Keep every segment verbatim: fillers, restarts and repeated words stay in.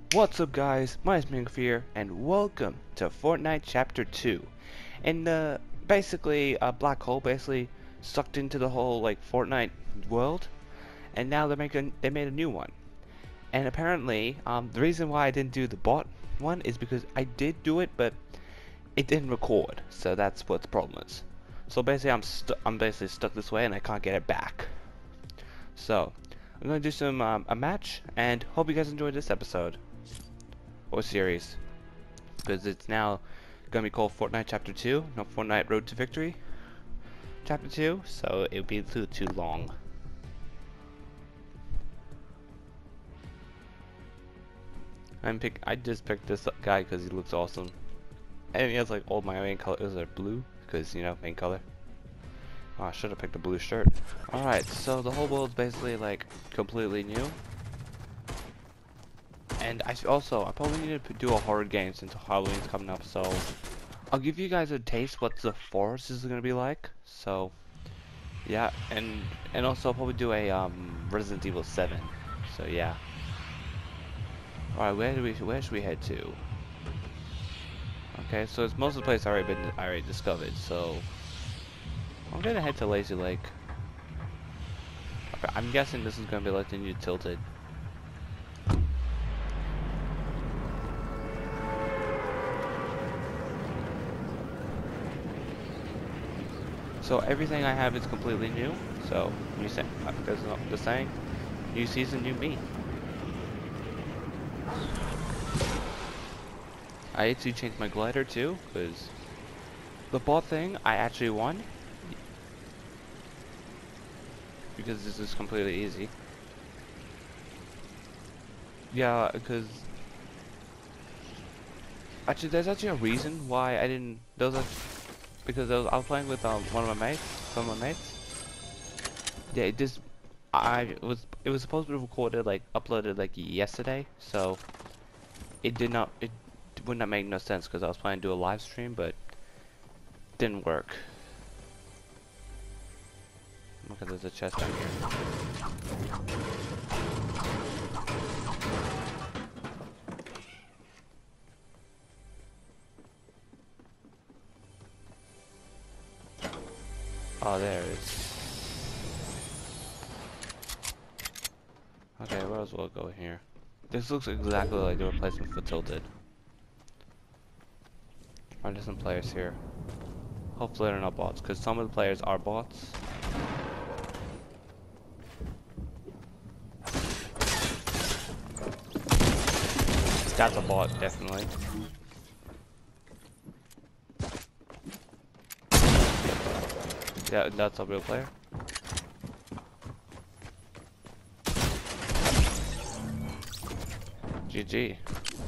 What's up guys, my name's Mingof here, and welcome to Fortnite Chapter two. And uh, basically, a black hole basically sucked into the whole like Fortnite world, and now they're making they made a new one. And apparently, um, the reason why I didn't do the bot one is because I did do it, but it didn't record. So that's what the problem is. So basically, I'm stu I'm basically stuck this way, and I can't get it back. So I'm gonna do some um, a match, and hope you guys enjoyed this episode or series, because it's now gonna be called Fortnite Chapter two, not Fortnite Road to Victory Chapter two, so it would be too too long. I'm pick. I just picked this guy because he looks awesome, and he has like all my main colors are blue, because you know main color. Oh, I should have picked a blue shirt. All right, so the whole world's basically like completely new. And I also, I probably need to do a horror game since Halloween's coming up, so I'll give you guys a taste what the forest is gonna be like. So, yeah, and and also I'll probably do a um Resident Evil seven. So yeah. All right, where do we where should we head to? Okay, so it's most of the place I already been I already discovered. So I'm gonna head to Lazy Lake. Okay, I'm guessing this is gonna be like the new Tilted. So everything I have is completely new. So you say there's no the saying, new season, new me. I had to change my glider too, because the bot thing I actually won, because this is completely easy. Yeah, because actually there's actually a reason why I didn't. Those are because I was, I was playing with um, one of my mates, some of my mates. Yeah, it just I was it was supposed to be recorded like uploaded like yesterday, so it did not it would not make no sense because I was planning to do a live stream, but didn't work. Look at there's a chest down here. Oh, there it is. Okay, where else will I go here? This looks exactly like the replacement for Tilted. Are there some players here? Hopefully they're not bots, because some of the players are bots. That's a bot, definitely. Yeah, that's a real player. G G.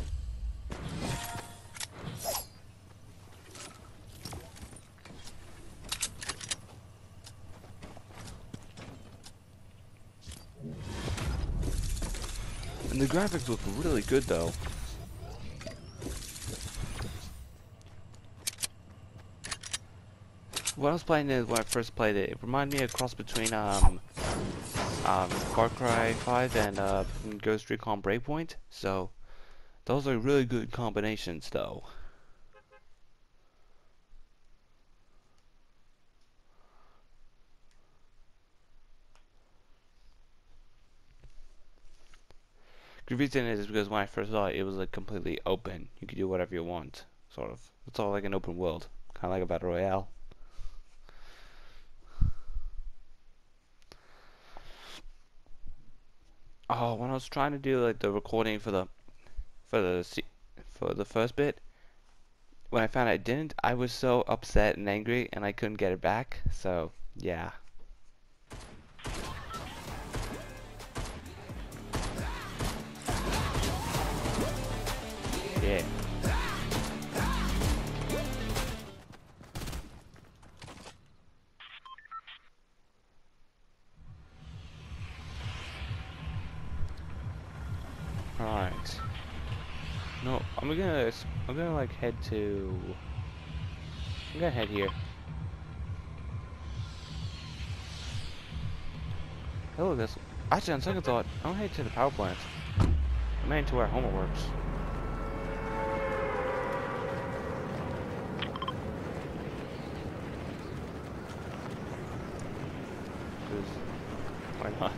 And the graphics look really good though. When I was playing it, when I first played it, it reminded me of a cross between um, um, Far Cry five and uh, Ghost Recon Breakpoint. So those are really good combinations though. The reason is because when I first saw it, it was like completely open. You could do whatever you want, sort of. It's all like an open world, kind of like a battle royale. Oh, when I was trying to do like the recording for the for the for the first bit, when I found out it didn't, I was so upset and angry, and I couldn't get it back. So yeah. Yeah. Alright. No, I'm gonna I'm gonna like head to I'm gonna head here. Hello, this actually on second thought, I'm gonna head to the power plant. Man, to where Homer works. Why not?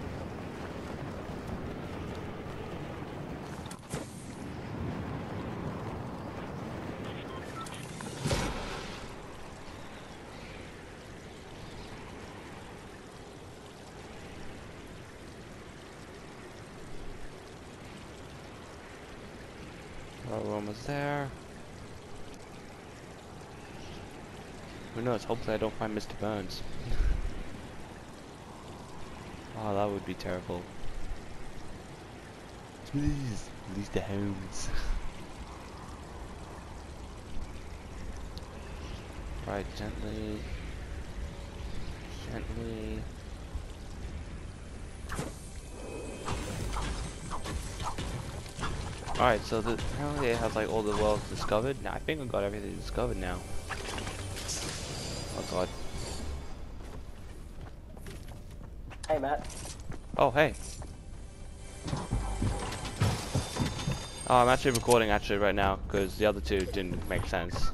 Our room is there. Who knows? Hopefully I don't find Mister Burns. Oh, that would be terrible. Please, release the hounds. Right, gently. Gently. Alright, so the, apparently it has like all the worlds discovered. Now I think I got everything discovered now. Oh god. Hey, Matt. Oh, hey. Oh, I'm actually recording actually right now because the other two didn't make sense.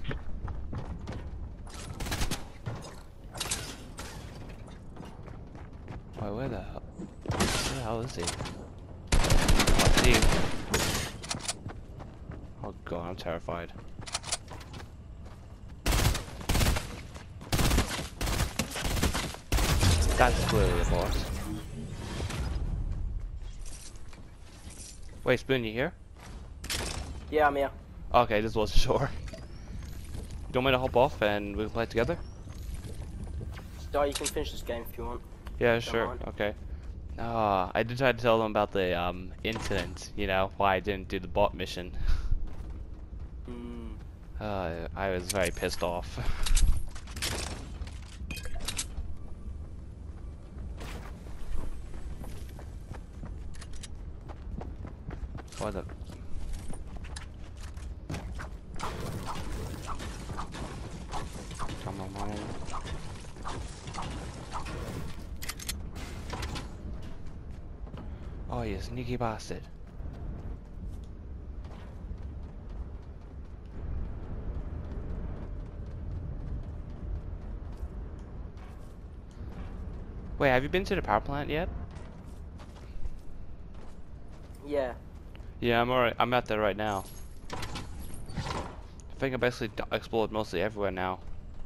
Wait, where the hell? Where the hell is he? Oh, I see him. Oh god, I'm terrified. That's clearly a boss. Wait, Spoon, you here? Yeah, I'm here. Okay, this wasn't sure. You want me to hop off and we can play together? So you can finish this game if you want. Yeah, Don't sure. mind. Okay. Ah, I did try to tell them about the um incident. You know why I didn't do the bot mission. Mm. Uh, I was very pissed off. What the? Come on, man. Oh, you sneaky bastard. Wait, have you been to the power plant yet? Yeah. Yeah, I'm alright. I'm out there right now. I think I basically d- explored mostly everywhere now.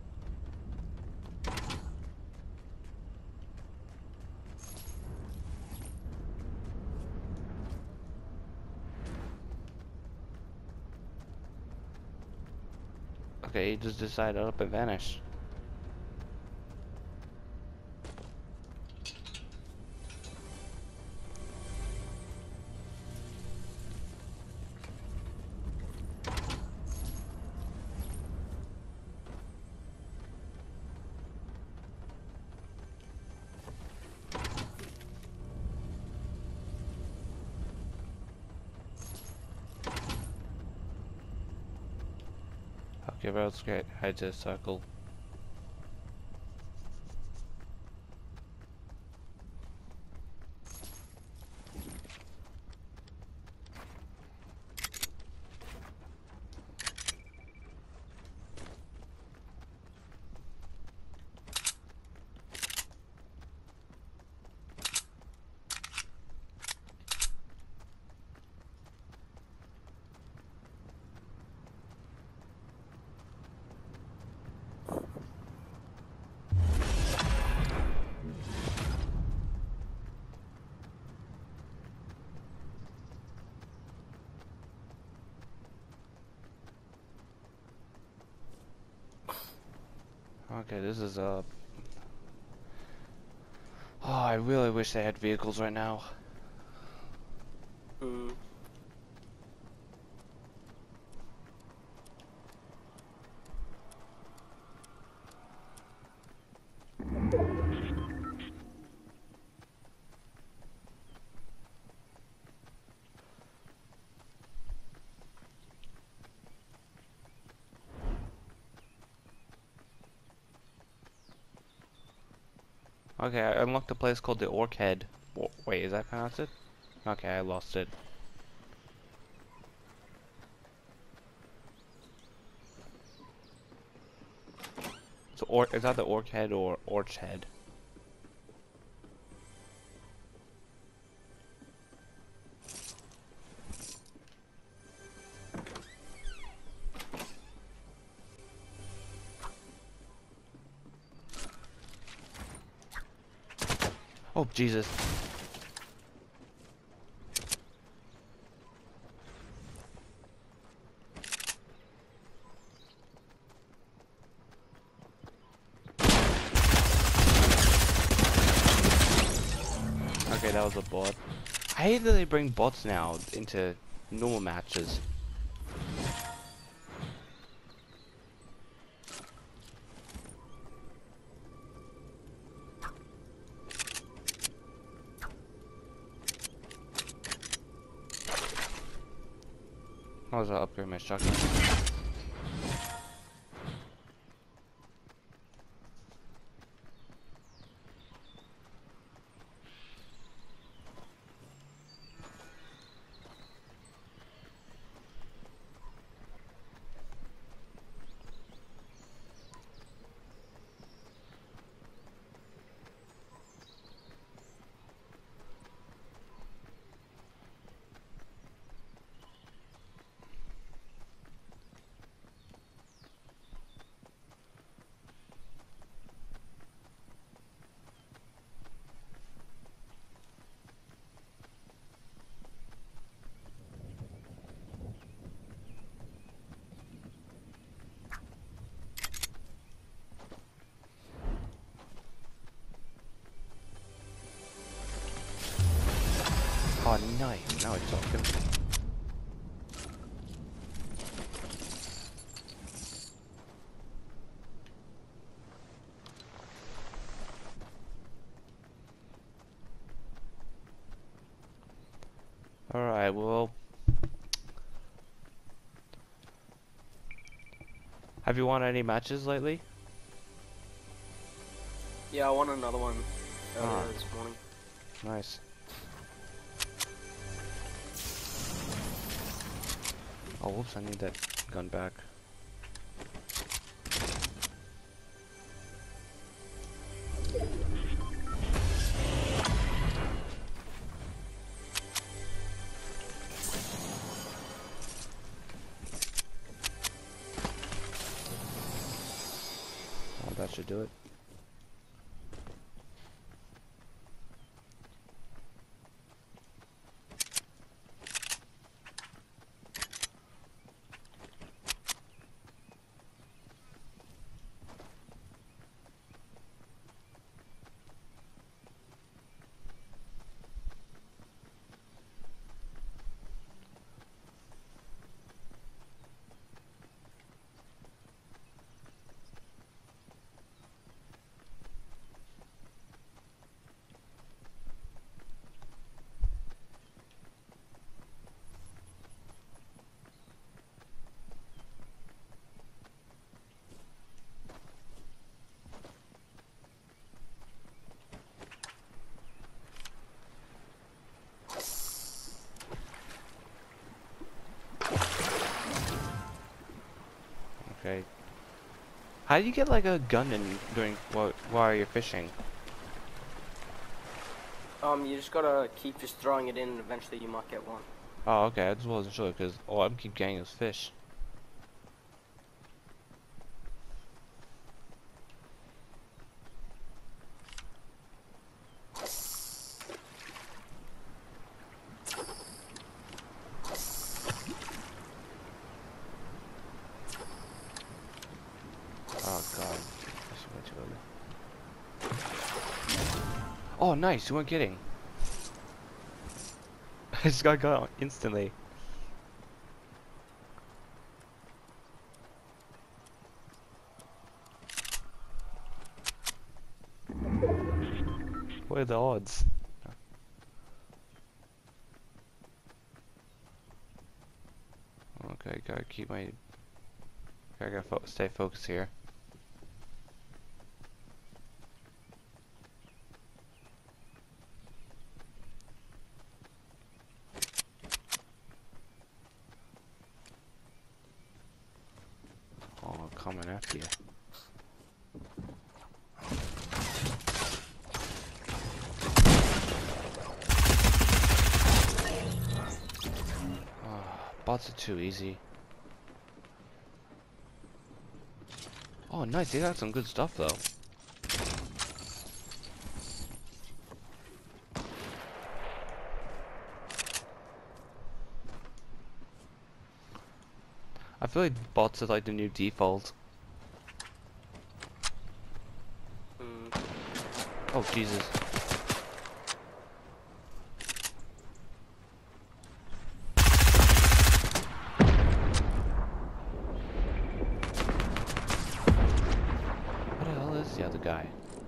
Okay, he just decided up and vanish. Okay, well, let's get head to the circle. Okay, this is uh oh, I really wish they had vehicles right now. Mm. Okay, I unlocked a place called the Orc Head. W- Wait, is that pronounced it? Okay, I lost it. or is that the orc head or orch head? Oh Jesus. Okay, that was a bot. I hate that they bring bots now into normal matches. Might as well upgrade my shotgun. Oh, nice. Now we're talking. Alright, well. Have you won any matches lately? Yeah, I won another one earlier Ah. this morning. Nice. Oh, whoops, I need that gun back. Oh, that should do it. Okay. How do you get like a gun in during while, while you're fishing? Um, you just gotta keep just throwing it in, and eventually you might get one. Oh, okay. I just wasn't sure because all I'm keep getting is fish. Oh god, that's way too early. Oh, nice. You weren't kidding. I just got got instantly. What are the odds? Okay, gotta keep my. I gotta fo stay focused here. Oh, I'm coming after you. Bots are too easy. Oh, nice. They got some good stuff though. I feel like bots are like the new default. Mm. Oh, Jesus. What the hell is the other guy?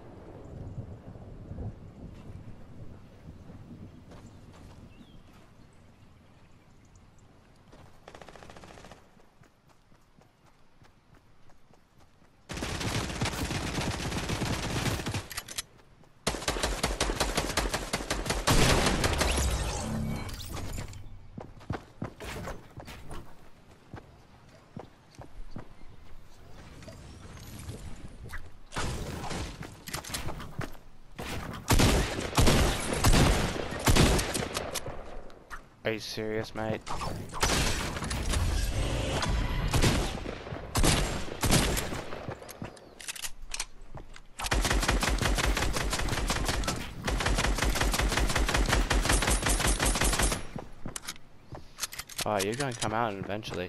Are you serious, mate? Oh, you're gonna come out eventually.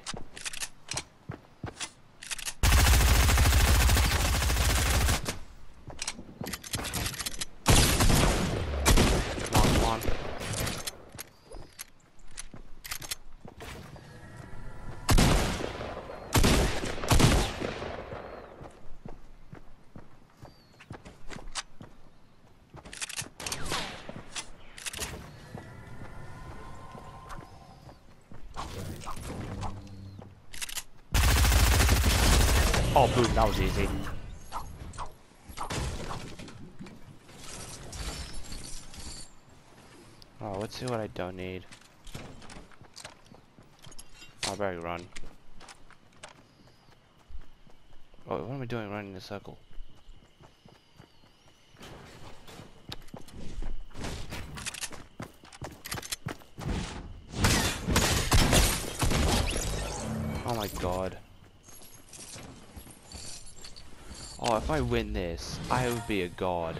Come on, come on. Oh, boom, that was easy. Oh, let's see what I don't need. I better run. Oh, what am I doing running in a circle? Oh my god. Oh, if I win this, I would be a god.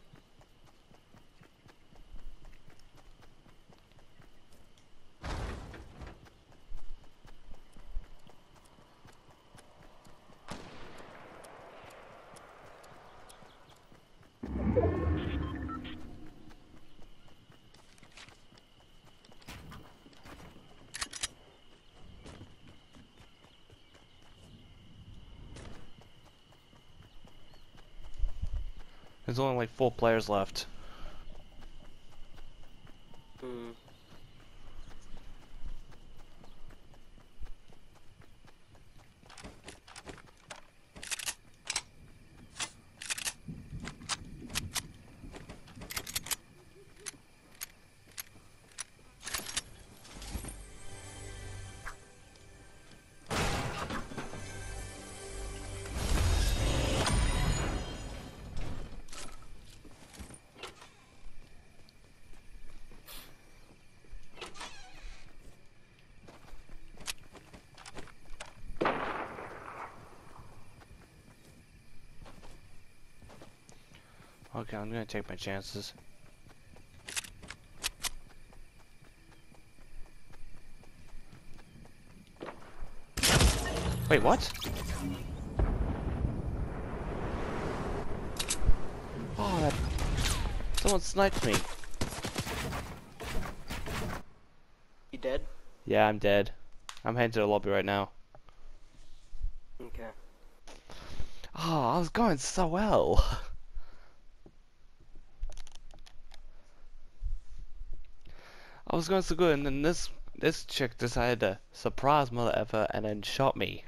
There's only like four players left. Mm. Okay, I'm gonna take my chances. Wait, what? Oh, that... Someone sniped me. You dead? Yeah, I'm dead. I'm heading to the lobby right now. Okay. Oh, I was going so well. I was going so good, and then this this chick decided to surprise mother effer and then shot me.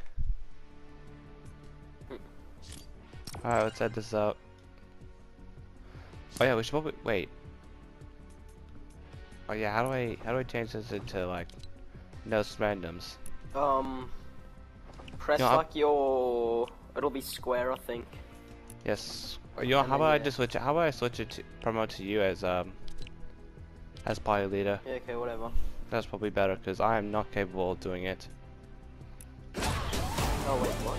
Alright, let's head this out. Oh yeah, we should probably wait. Oh yeah, how do I how do I change this into like no randoms? Um, press You know, like your. It'll be square, I think. Yes. You know, And how then, about I yeah. just switch it? How about I switch it to promote to you as um as party leader? Yeah, okay, whatever. That's probably better because I am not capable of doing it. Oh wait, what?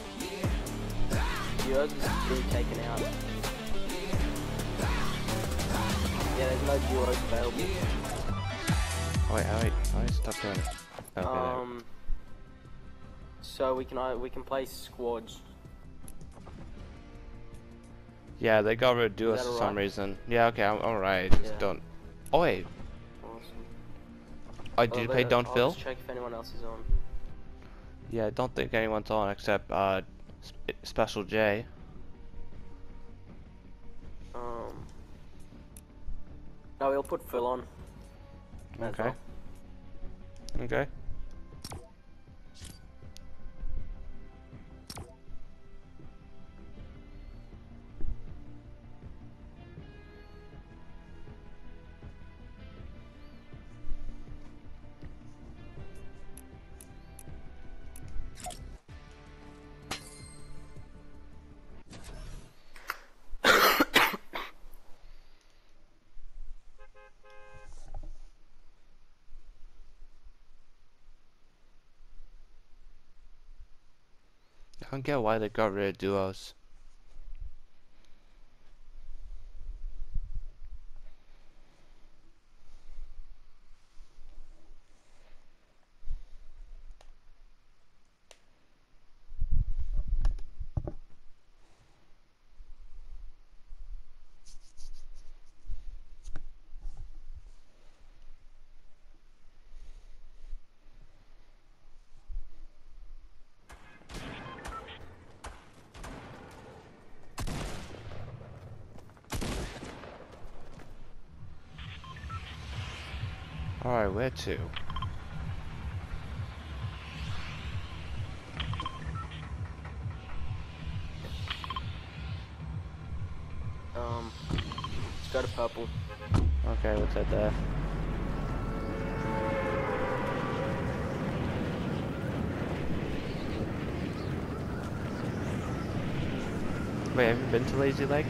Yours is being taken out. Yeah, there's no duos available. Oh wait, oh wait, oh wait, stop doing it. Okay, Um. So we can uh, we can play squads. yeah, they got rid of duos that for some alright? reason. Yeah, okay, I'm alright. Just Yeah. don't. Oh wait, Awesome. oh, did Oh, you let- play Don't I'll Fill? just check if anyone else is on. Yeah, I don't think anyone's on except uh, Sp Special J. Um. No, we'll put Phil on. May as Okay. well. Okay. I don't get why they got rid of duos. Alright, where to? Um. Let's go to purple. Okay, what's that there? Wait, have you been to Lazy Lake?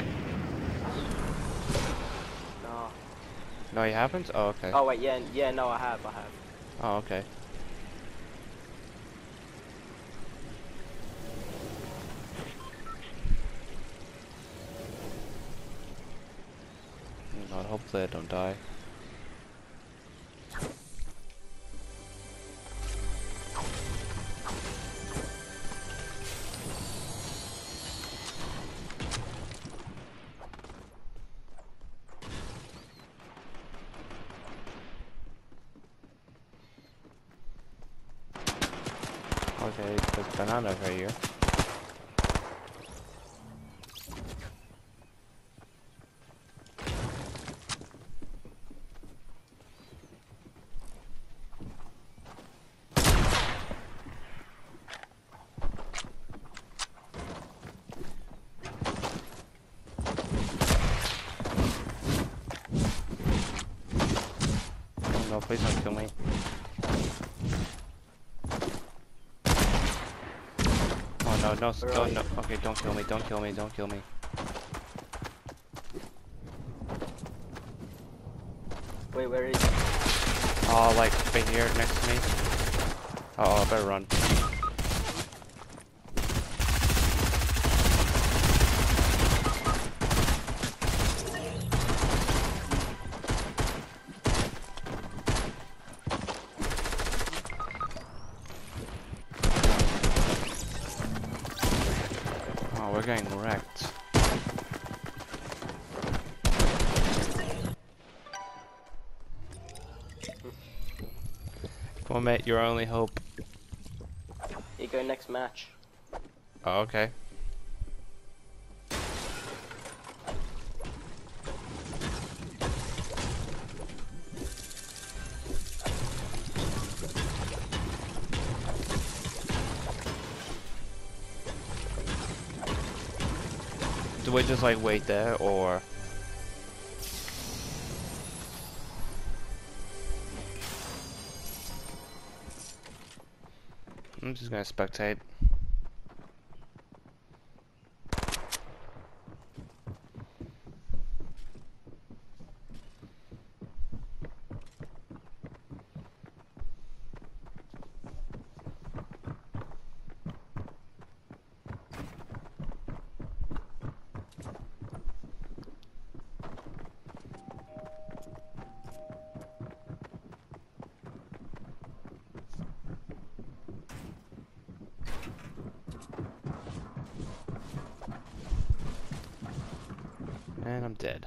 No. No, you haven't? Oh, okay. Oh wait, yeah, yeah. No, I have, I have. Oh, okay. Oh God, hopefully I don't die. Okay, there's banana over here. Oh no, please don't kill me. Oh no, no, Where are don't, you? no. Okay, don't kill me, don't kill me, don't kill me. Wait, where is he? Oh, like, right here, next to me. Uh oh, I better run. Oh, we're getting wrecked. Come on, mate, your only hope. Here you go, next match. Oh, okay. Do we just like wait there, or? I'm just gonna spectate. And I'm dead.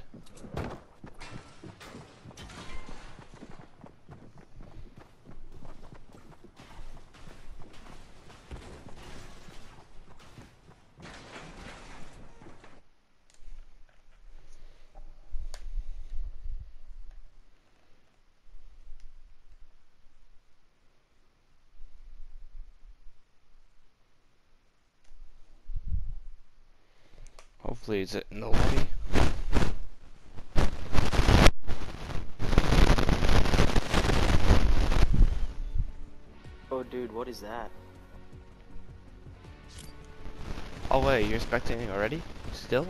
Hopefully it's in the lobby. Oh, dude, what is that? Oh wait, you're spectating already? Still?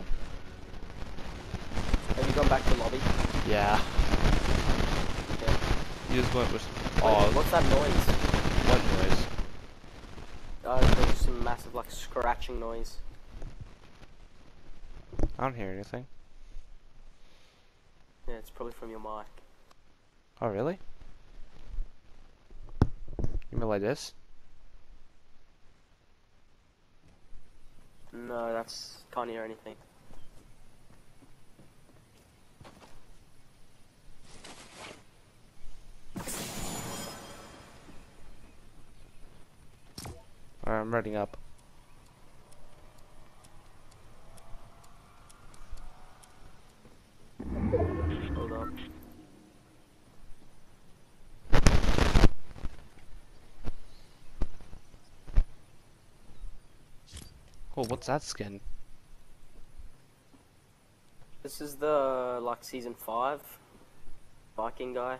Have you gone back to the lobby? Yeah. Okay. You just went with... Wait, Oh, what's that noise? what noise? Uh, there's some massive, like, scratching noise. I don't hear anything. Yeah, it's probably from your mic. Oh really? You mean like this? No, that's... can't hear anything. Alright, I'm reading up. Hold up. Oh, what's that skin? This is the, like, season five Viking guy.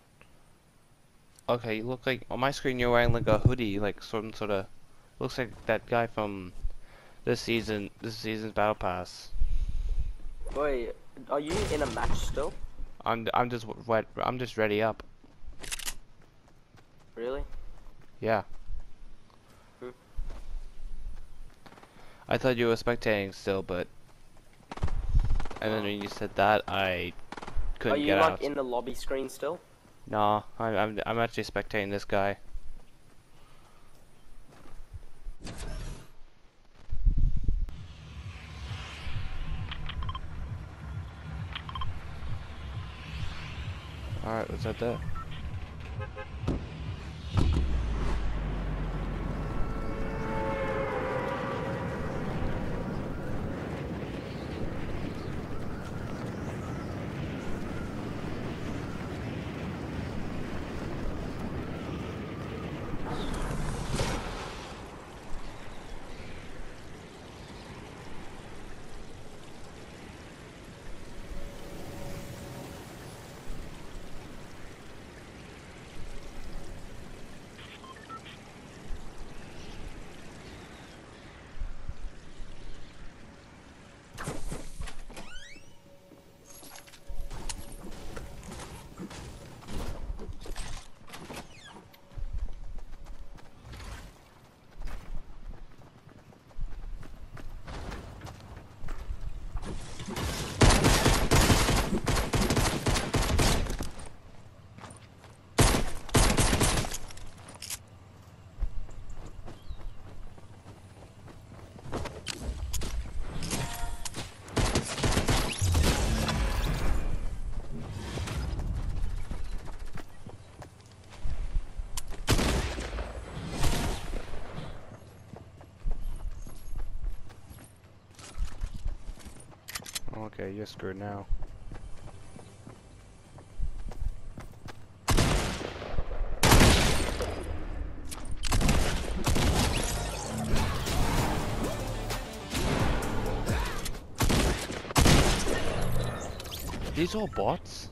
Okay, you look like... On my screen you're wearing like a hoodie, like some sort of... Looks like that guy from this season, this season's Battle Pass. Wait, are you in a match still? I'm, I'm just wet, I'm just ready up. Really? Yeah. Hmm. I thought you were spectating still, but... And then when you said that, I couldn't Are you, get like, out. in the lobby screen still? Nah, I'm, I'm, I'm actually spectating this guy. Alright, what's that there? Okay, you're screwed now. These all bots?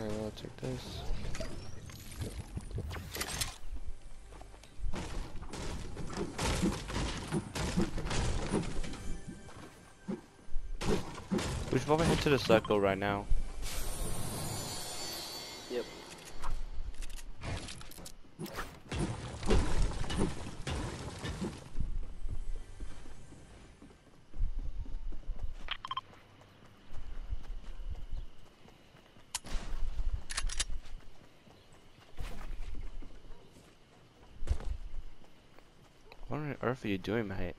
I'll take this. We should probably head to the circle right now. Yep. What on earth are you doing, mate?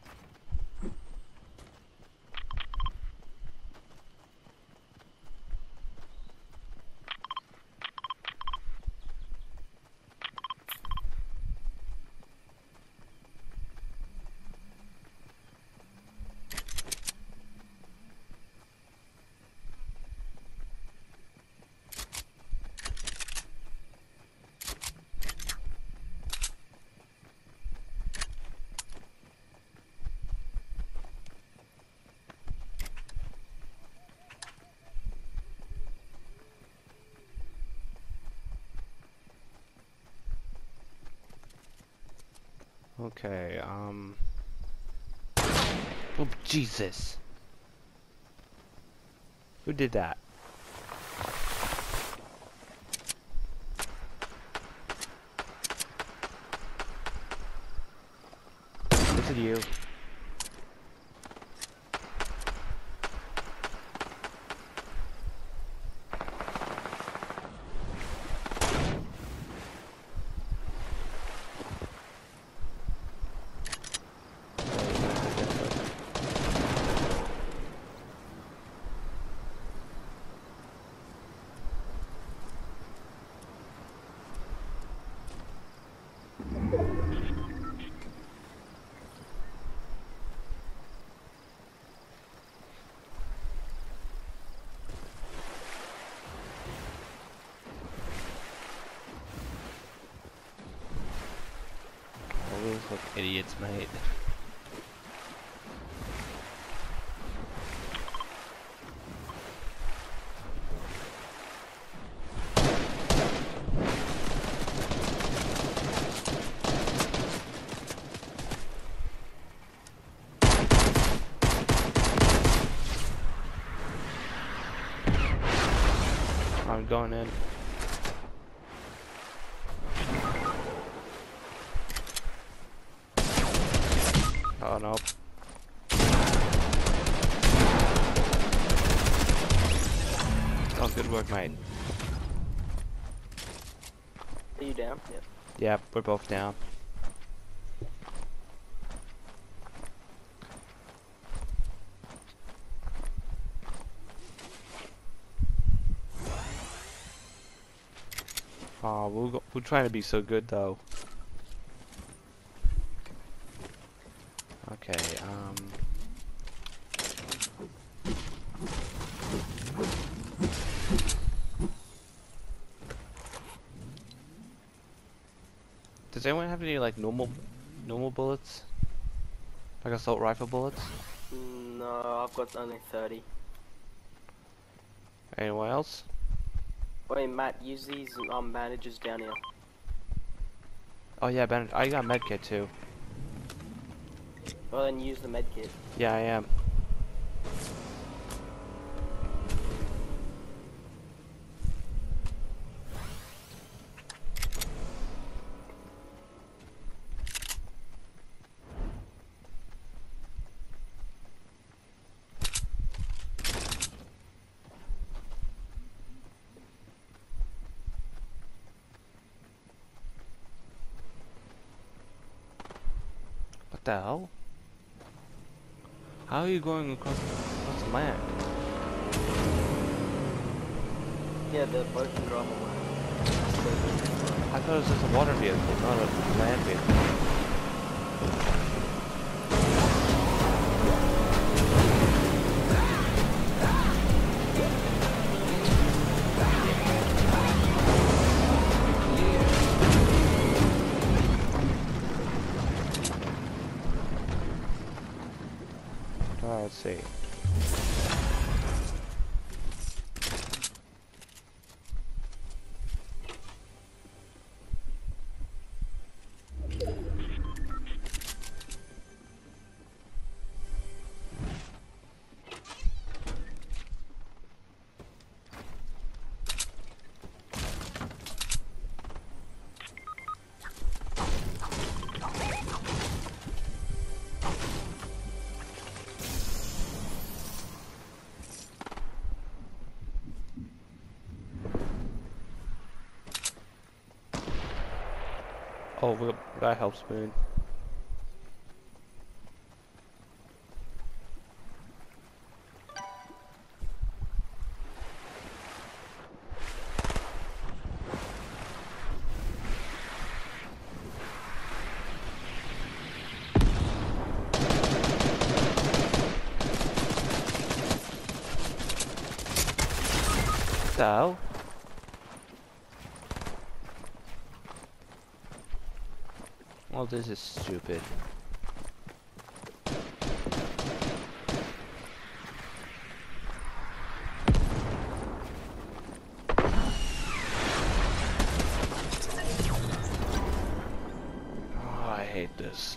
Okay, um... Oh, Jesus! Who did that? Is it you? We look like idiots, mate. I'm going in. Oh no. Oh, good work, mate. Are you down? Yep. Yeah, we're both down. Oh, we're, go we're trying to be so good, though. Okay, um... Does anyone have any, like, normal, normal bullets? Like assault rifle bullets? No, I've got only thirty. Anyone else? Wait, Matt, use these um bandages down here. Oh yeah, bandage. I got medkit too. Well, then use the medkit. Yeah, I am. What the hell? How are you going across, across the land? Yeah, the boat can drive away. I thought it was just a water vehicle, not a land vehicle. Alright, let's see. Oh, we that helps, Spoon. So. Well, this is stupid. Oh, I hate this.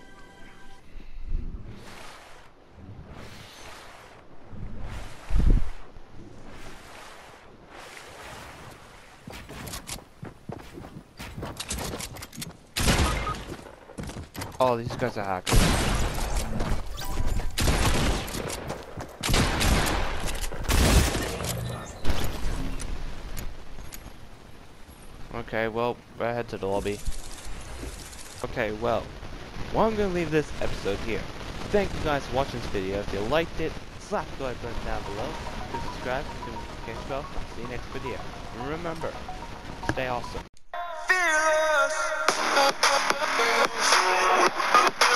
Oh, these guys are hackers. Okay, well, I head to the lobby. Okay, well, well, I'm gonna leave this episode here. Thank you guys for watching this video. If you liked it, slap the like button down below. Please subscribe, hit the notification bell. See you next video. And remember, stay awesome. Fearless.